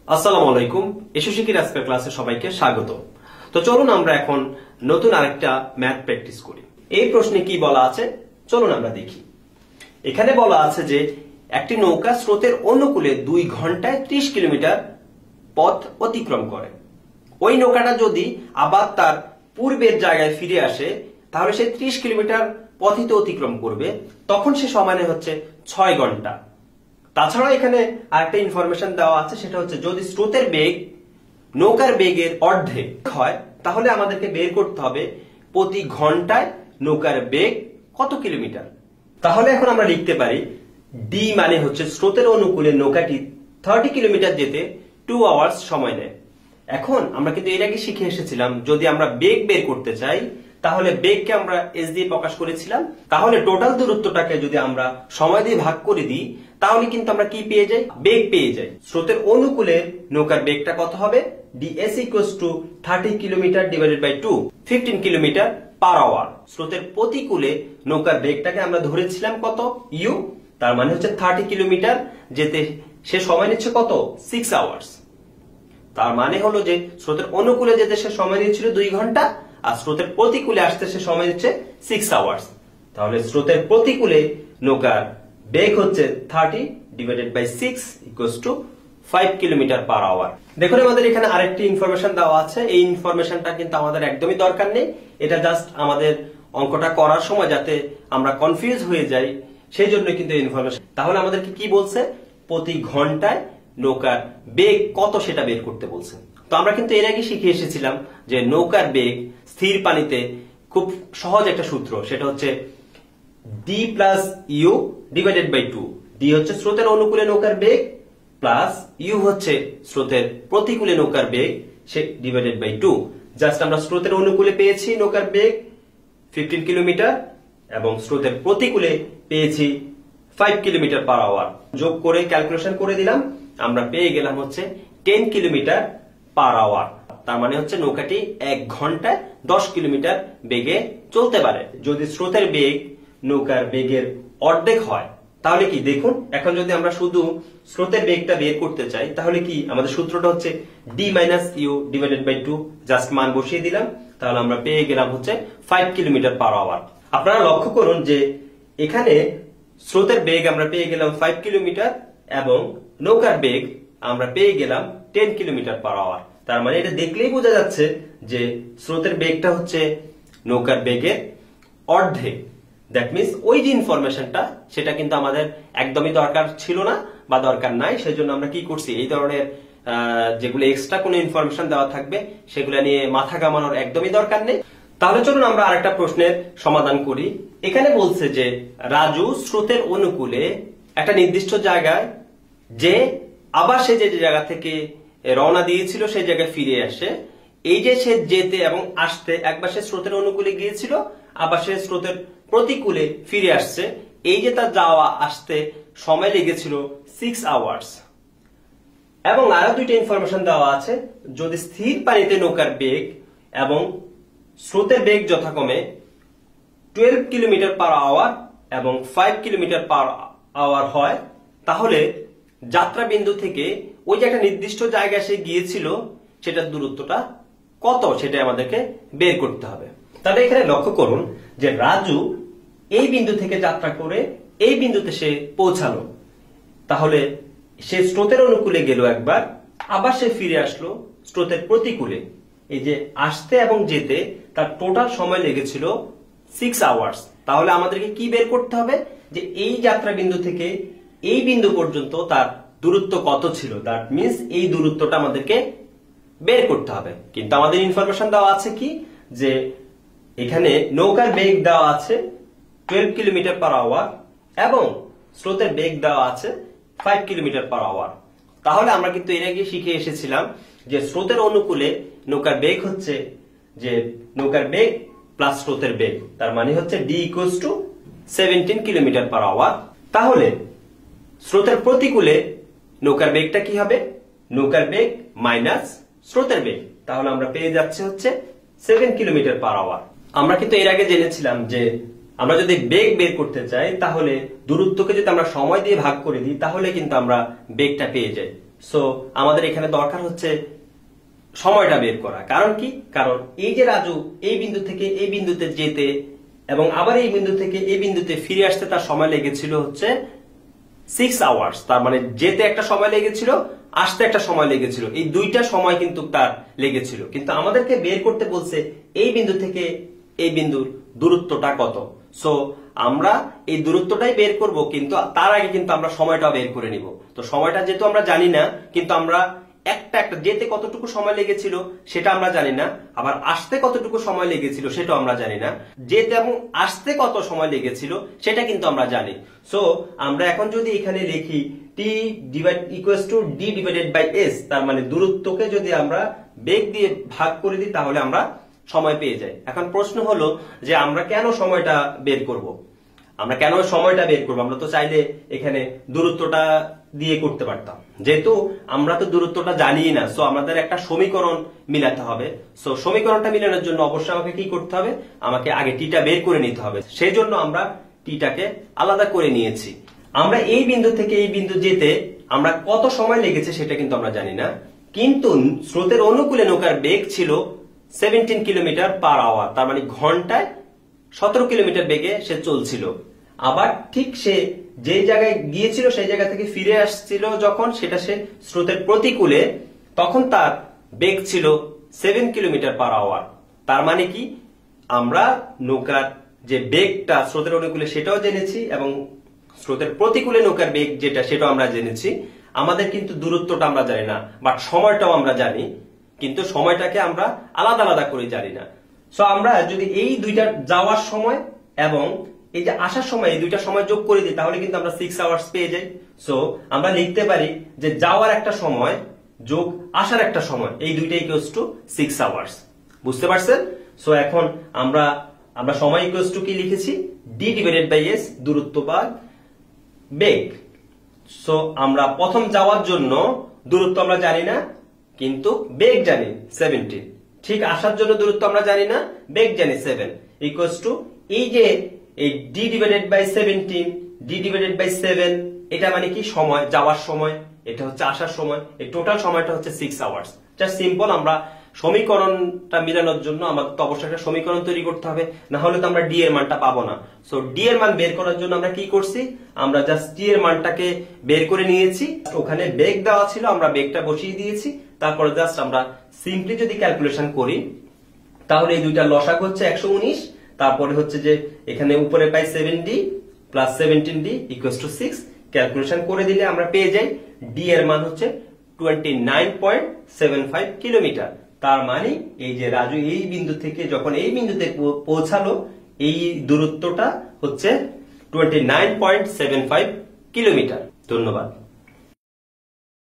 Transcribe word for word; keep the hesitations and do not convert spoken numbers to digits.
আসসালামু আলাইকুম। এসো শিখি আজকের ক্লাসে সবাইকে স্বাগত। তো চলুন আমরা এখন নতুন আরেকটা ম্যাথ প্র্যাকটিস করি। এই প্রশ্নে কি বলা আছে চলুন আমরা দেখি। এখানে বলা আছে যে একটি নৌকা স্রোতের অনুকূলে দুই ঘন্টায় ত্রিশ কিলোমিটার পথ অতিক্রম করে। ওই নৌকাটা যদি আবার তার পূর্বের জায়গায় ফিরে আসে তাহলে সে ত্রিশ কিলোমিটার পথই তো অতিক্রম করবে, তখন সে সময় নেয় হচ্ছে ছয় ঘন্টা। তাছাড়া এখানে আরেকটা ইনফরমেশন দেওয়া আছে, সেটা হচ্ছে যদি স্রোতের বেগ নৌকার বেগের অর্ধেক হয় তাহলে আমাদেরকে বের করতে হবে প্রতি ঘন্টায় নৌকার বেগ কত কিলোমিটার। তাহলে এখন আমরা লিখতে পারি ডি মানে হচ্ছে স্রোতের অনুকূলে নৌকাটি থার্টি কিলোমিটার যেতে টু আওয়ার্স সময় নেয়। এখন আমরা কিন্তু এর আগে শিখে এসেছিলাম যদি আমরা বেগ বের করতে চাই তাহলে বেগকে আমরা এস দিয়ে প্রকাশ করেছিলাম। তাহলে টোটাল দূরত্বটাকে যদি আমরা সময় দিয়ে ভাগ করে দিই তাহলে কিন্তু আমরা কি পেয়ে যাই, বেগ পেয়ে যাই। স্রোতের অনুকূলে নৌকার বেগটা কত হবে, DS equals to thirty kilometre divided by two, fifteen kilometre per hour. স্রোতের প্রতিকূলে নৌকার বেগটাকে আমরা ধরেছিলাম কত, ইউ, তার মানে হচ্ছে থার্টি কিলোমিটার যেতে সে সময় নিচ্ছে কত, সিক্স আওয়ার্স। তার মানে হলো যে স্রোতের অনুকূলে যেতে সে সময় নিচ্ছিল দুই ঘন্টা আর স্রোতের প্রতিকূলে আসতে সে সময় নিচ্ছে সিক্স আওয়ার্স। তাহলে স্রোতের প্রতিকূলে নৌকার বেগ হচ্ছে thirty divided by six equals to five kilometre per hour. দেখুন আমাদের এখানে আরেকটি ইনফরমেশন দেওয়া আছে। এই ইনফরমেশনটা কিন্তু আমাদের একদমই দরকার নেই, এটা জাস্ট আমাদের অঙ্কটা করার সময় যাতে আমরা কনফিউজ হয়ে যাই সেই জন্য কিন্তু ইনফরমেশন। তাহলে আমাদেরকে কি বলছে, প্রতি ঘন্টায় নৌকার বেগ কত সেটা বের করতে বলছে। তো আমরা কিন্তু এর আগে শিখে এসেছিলাম যে নৌকার বেগ স্থির পানিতে খুব সহজ একটা সূত্র, সেটা হচ্ছে D plus U divided by two. D হচ্ছে স্রোতের অনুকূলে নৌকার বেগ প্লাস ইউ হচ্ছে স্রোতের প্রতিকূলে নৌকার বেগ সে ডিভাইডেড বাই টু। জাস্ট আমরা স্রোতের অনুকূলে পেয়েছি নৌকার বেগ ফিফটিন কিলোমিটার এবং স্রোতের প্রতিকূলে পেয়েছি ফাইভ কিলোমিটার পার আওয়ার। যোগ করে ক্যালকুলেশন করে দিলাম, আমরা পেয়ে গেলাম হচ্ছে টেন কিলোমিটার পার আওয়ার। তার মানে হচ্ছে নৌকাটি এক ঘন্টায় দশ কিলোমিটার বেগে চলতে পারে। যদি স্রোতের বেগ নৌকার বেগের অর্ধেক হয় তাহলে কি, দেখুন এখন যদি আমরা শুধু স্রোতের বেগটা বের করতে চাই তাহলে কি আমাদের সূত্রটা হচ্ছে D minus U divided by two, just মান বসিয়ে দিলাম, তাহলে আমরা পেয়ে গেলাম হচ্ছে ফাইভ কিলোমিটার পার আওয়ার। আপনারা লক্ষ্য করুন যে এখানে স্রোতের বেগ আমরা পেয়ে গেলাম ফাইভ কিলোমিটার এবং নৌকার বেগ আমরা পেয়ে গেলাম টেন কিলোমিটার পার আওয়ার। তার মানে এটা দেখলেই বোঝা যাচ্ছে যে স্রোতের বেগটা হচ্ছে নৌকার বেগের অর্ধেক। দ্যাট মিনস ওই যে ইনফরমেশনটা সেটা কিন্তু আমাদের একদমই দরকার ছিল না বা দরকার নাই, সেজন্য আমরা কি করছি, এই ধরনের যেগুলো এক্সট্রা কোনো ইনফরমেশন দেওয়া থাকবে সেগুলো নিয়ে মাথা ঘামানোর একদমই দরকার নেই। তাহলে চলুন আমরা আরেকটা প্রশ্নের সমাধান করি। এখানে বলছে যে রাজু স্রোতের অনুকূলে একটা নির্দিষ্ট জায়গায় যে আবার সে যে জায়গা থেকে রওনা দিয়েছিল সেই জায়গায় ফিরে আসে। এই যে সে যেতে এবং আসতে একবার সে স্রোতের অনুকূলে গিয়েছিল আবার সে স্রোতের প্রতিকূলে ফিরে আসছে, এই যে তার যাওয়া আসতে সময় লেগেছিল সিক্স আওয়ার্স। এবং আরো দুইটা ইনফরমেশন দেওয়া আছে, যদি স্থির পানিতে নৌকার বেগ এবং স্রোতের বেগ যথাক্রমে টুয়েলভ কিলোমিটার পার আওয়ার এবং ফাইভ কিলোমিটার পার আওয়ার হয় তাহলে যাত্রা বিন্দু থেকে ওই যে একটা নির্দিষ্ট জায়গায় সে গিয়েছিল সেটার দূরত্বটা কত সেটা আমাদেরকে বের করতে হবে। তাহলে এখানে লক্ষ্য করুন যে রাজু এই বিন্দু থেকে যাত্রা করে এই বিন্দুতে সে পৌঁছালো, তাহলে সে স্রোতের অনুকূলে গেল একবার, আবার সে ফিরে আসলো স্রোতের প্রতিকূলে। এই যে আসতে এবং যেতে তার টোটাল সময় লেগেছিল সিক্স আওয়ার্স। তাহলে আমাদেরকে কি বের করতে হবে যে এই যাত্রা বিন্দু থেকে এই বিন্দু পর্যন্ত তার দূরত্ব কত ছিল, দ্যাট মিনস এই দূরত্বটা আমাদেরকে বের করতে হবে। কিন্তু আমাদের ইনফরমেশন দেওয়া আছে কি, যে এখানে নৌকার বেগ দেওয়া আছে টুয়েলভ কিলোমিটার পার আওয়ার এবং স্রোতের বেগ দেওয়া আছে ফাইভ কিলোমিটার পার আওয়ার। তাহলে আমরা কিন্তু এর আগে শিখে এসেছিলাম যে স্রোতের অনুকূলে নৌকার বেগ হচ্ছে যে নৌকার বেগ প্লাস স্রোতের বেগ, তার মানে হচ্ছে D equals to seventeen kilometre per hour. তাহলে স্রোতের প্রতিকূলে নৌকার বেগটা কি হবে, নৌকার বেগ মাইনাস স্রোতের বেগ, তাহলে আমরা পেয়ে যাচ্ছে হচ্ছে সেভেন কিলোমিটার পার আওয়ার। আমরা কিন্তু এর আগে জেনেছিলাম যে আমরা যদি বেগ বের করতে চাই তাহলে দূরত্বকে যদি আমরা সময় দিয়ে ভাগ করে দিই তাহলে কিন্তু আমরা বেগটা পেয়ে যাই। সো আমাদের এখানে দরকার হচ্ছে সময়টা বের করা। কারণ কি? কারণ এই যে রাজু এই বিন্দু থেকে এই বিন্দুতে যেতে এবং আবার এই বিন্দু থেকে এই বিন্দুতে ফিরে আসতে তার সময় লেগেছিল হচ্ছে সিক্স আওয়ার্স। তার মানে যেতে একটা সময় লেগেছিল, আসতে একটা সময় লেগেছিল, এই দুইটা সময় কিন্তু তার লেগেছিল। কিন্তু আমাদেরকে বের করতে বলছে এই বিন্দু থেকে এই বিন্দুর দূরত্বটা কত। সো আমরা এই দূরত্বটাই বের করব, কিন্তু তার আগে কিন্তু আমরা সময়টা বের করে নিব। তো সময়টা যেহেতু আমরা জানি না, কিন্তু আমরা একটা একটা যেতে কতটুকু সময় লেগেছিল সেটা আমরা জানি না, আবার আসতে কতটুকু সময় লেগেছিল সেটাও আমরা জানি না, যেতে এবং আসতে কত সময় লেগেছিল সেটা কিন্তু আমরা জানি। সো আমরা এখন যদি এখানে লিখি T divide equals to D divided by S, তার মানে দূরত্বকে যদি আমরা বেগ দিয়ে ভাগ করে দিই তাহলে আমরা সময় পেয়ে যাই। এখন প্রশ্ন হলো যে আমরা কেন সময়টা বের করব? আমরা কেন সময়টা বের করবো? আমরা তো চাইলে এখানে দূরত্বটা দিয়ে করতে পারতাম, যেহেতু আমরা তো দূরত্বটা জানি না। সো আমাদের একটা সমীকরণ মিলাতে হবে। সো সমীকরণটা মিলানোর জন্য অবশ্যই আমাকে কি করতে হবে? আমাকে আগে টিটা বের করে নিতে হবে। সেই জন্য আমরা টিটাকে আলাদা করে নিয়েছি। আমরা এই বিন্দু থেকে এই বিন্দু যেতে আমরা কত সময় লেগেছে সেটা কিন্তু আমরা জানি না, কিন্তু স্রোতের অনুকূলে নৌকার বেগ ছিল সেভেন্টিন কিলোমিটার পার আওয়ার, তার মানে ঘন্টায় সতেরো কিলোমিটার বেগে সে চলছিল। আবার ঠিক সে যে জায়গায় গিয়েছিল সেই জায়গা থেকে ফিরে আসছিল যখন, সেটা সে স্রোতের প্রতিকূলে, তখন তার বেগ ছিল সেভেন কিলোমিটার পার আওয়ার। তার মানে কি? আমরা নৌকার যে বেগটা স্রোতের অনুকূলে সেটাও জেনেছি এবং স্রোতের প্রতিকূলে নৌকার বেগ যেটা সেটাও আমরা জেনেছি। আমাদের কিন্তু দূরত্বটা আমরা জানি না, বাট সময়টাও আমরা জানি, কিন্তু সময়টাকে আমরা আলাদা আলাদা করে জানি না। সো আমরা যদি এই দুইটা যাওয়ার সময় এবং এই যে আসার সময় এই দুইটা সময় যোগ করে দিই তাহলে কিন্তু আমরা সিক্স আওয়ার্স পেয়ে যাই। সো আমরা লিখতে পারি যে যাওয়ার একটা সময় যোগ আসার একটা সময়, এই দুইটা ইকুয়ালস টু সিক্স আওয়ার্স। বুঝতে পারছেন? সো এখন আমরা আমরা সময় ইকুয়ালস টু কি লিখেছি? ডি ডিভাইডেড বাই এস, দূরত্ব ভাগ বেগ। সো আমরা প্রথম যাওয়ার জন্য দূরত্ব আমরা জানি না, কিন্তু বেগ জানি সেভেন্টিন। ঠিক আসার জন্য দূরত্ব আমরা জানি না, বেগ জানি সেভেন, ইকুয়ালস টু এই যে এই D divided by seventeen, D divided by seven, এটা মানে কি? সময়, যাওয়ার সময়, এটা হচ্ছে আসার সময়, এই টোটাল সময়টা হচ্ছে সিক্স আওয়ার্স। Just simple. আমরা সমীকরণটা মিলানোর জন্য আমাদের তো অবশ্যই একটা সমীকরণ তৈরি করতে হবে, না হলে তো আমরা ডি এর মানটা পাবো না। সো ডি এর মান বের করার জন্য আমরা কি করছি? আমরা জাস্ট ডি এর মানটাকে বের করে নিয়েছি। ওখানে বেগ দেওয়া ছিল, আমরা বেগটা বসিয়ে দিয়েছি। তারপরে জাস্ট আমরা সিম্পলি যদি ক্যালকুলেশন করি তাহলে এই দুইটা লসাগু হচ্ছে একশো উনিশ, তারপরে হচ্ছে যে এখানে উপরে পাই seven D plus seventeen D equals to six. Calculation করে দিলে আমরা পেয়ে যাই ডি এর মান হচ্ছে twenty nine point seven five kilometre. তার মানে এই যে রাজু এই বিন্দু থেকে যখন এই বিন্দুতে পৌঁছালো, এই দূরত্বটা হচ্ছে twenty nine point seven five kilometre. ধন্যবাদ।